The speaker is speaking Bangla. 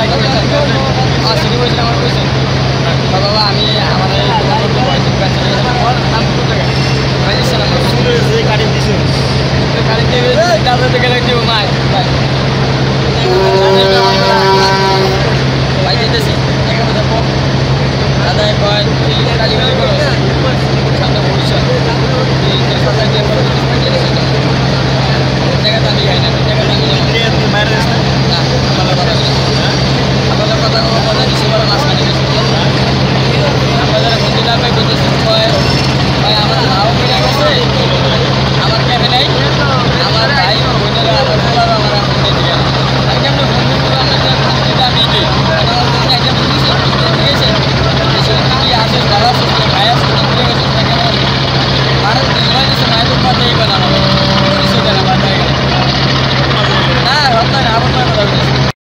সিটি বলছেন আমার বলছেন বাবা আমি আমার নাম কোন জায়গায় গাড়ি দিয়ে গেলে কেউ মায় ভাই যেতেছি দাদা কয় কালীবাড়ি করো সামনে ভবিষ্যৎ জায়গাতে আমি যাই না জায়গাতে আমি না আমাদের কথা আমাদের কথা কথা দিচ্ছি বড় মাছ কাটি আমাদের বন্ধুরা ভাই বলতেছি ভাই আমার ভাও মিলে গেছে আমার ক্যাবে নাই আমার ভাই বোনেরা আমার বলার আমার ফোনে দিকে আর কেমন বন্ধুগুলো আমরা যে আমি দিই একটা বন্ধু ঠিক আছে কি আসে ভালো আছে ভাই আছে ঠিক আছে কেমন ভারত দিবাই দিচ্ছে মায়ের কথা এই বানানো কিছু দেনা বাদ না রত্না আবার কথা বলছি